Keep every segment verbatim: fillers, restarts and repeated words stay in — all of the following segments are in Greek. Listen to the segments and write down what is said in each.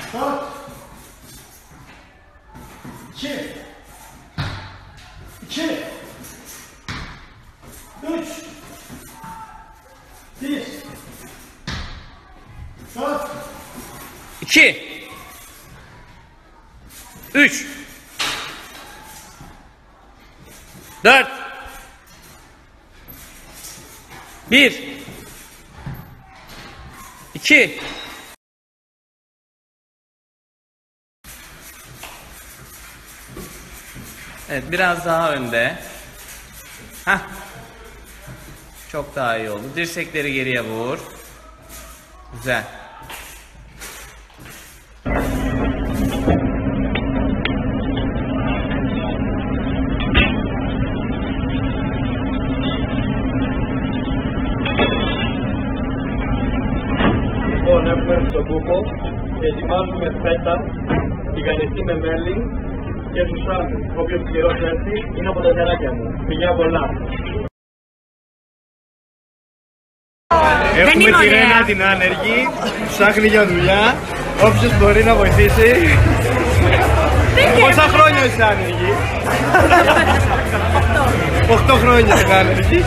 dört, iki, iki, üç, bir, dört, iki, üç, dört, bir, iki, evet, biraz daha önde. Hah. Çok daha iyi oldu. Dirsekleri geriye vur. Güzel. Λοιπόν, έχουμε στον κούκο και ετοιμάζουμε φέτα, τηγανιτή με μέλι και σουσάμι. Όποιος καιρός έρθει είναι από τα νεράκια μου. Φιλιά πολλά. Έχουμε τη Ρένα την άνεργη, ψάχνει για δουλειά. Όποιος μπορεί να βοηθήσει. Πόσα χρόνια είσαι άνεργη? Οχτώ χρόνια είσαι άνεργη.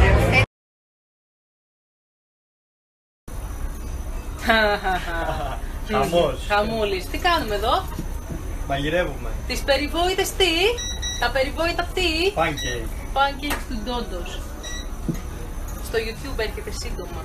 Χαμός. Χαμούλης. Τι κάνουμε εδώ? Μαγειρεύουμε. Τις περιβόητες τι? Τα περιβόητα τι? Pancake. Pancakes του Ντόντος. Στο YouTube έρχεται σύντομα.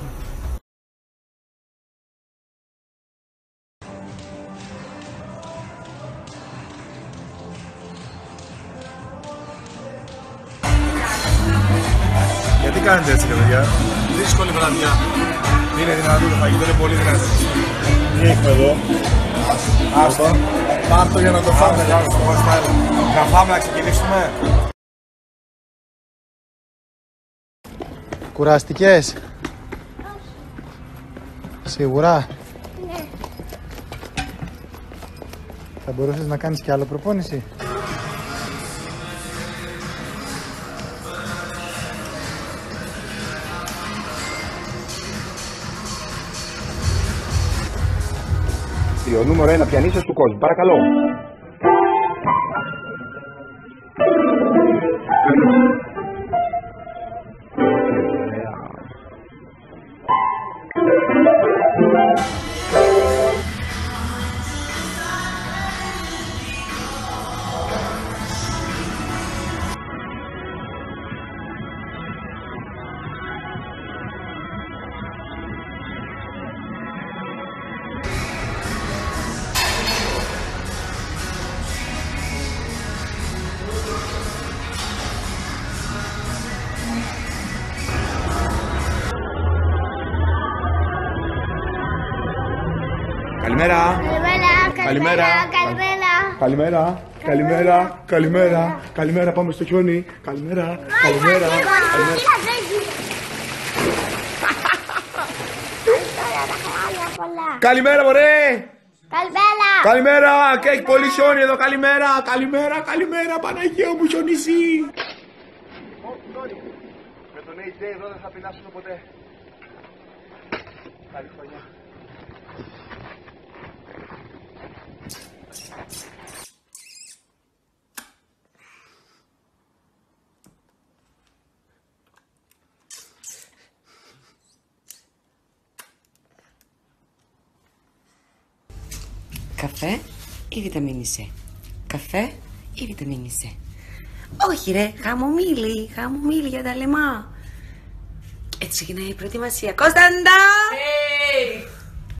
Γιατί κάνετε έτσι, παιδιά? Δύσκολη βραδιά. Είναι δυνατό το φαγητό, είναι πολύ δυνατό. Τι έχουμε εδώ? Άστο. Πάρ' το για να το φάμε. Να φάμε, να ξεκινήσουμε. Κουραστικές. Σίγουρα. Ναι. Θα μπορούσες να κάνεις κι άλλο προπόνηση. Ο νούμερο ένα πιανίστας του κόσμου. Παρακαλώ. Καλημέρα. Καλημέρα, καλημέρα, Καλημέρα. Καλημέρα. Καλημέρα. Καλημέρα. Πάμε στο χιόνι. Καλημέρα. Καλημέρα. Καλημέρα, μωρέ. Καλημέρα. Καλημέρα. Και έχει πολύ χιόνι εδώ. Καλημέρα. Καλημέρα. Καλημέρα. Παναγία μου, χιονίζει. Με τον έι τζέι εδώ δεν θα πεινάσουμε ποτέ. Καλή χρονιά. Καφέ ή βιταμίνη C? Καφέ ή βιταμίνη C? Όχι ρε, χαμομήλι, χαμομήλι για τα λαιμά. Έτσι ξεκινάει η προετοιμασία. Κωνσταντά! Hey!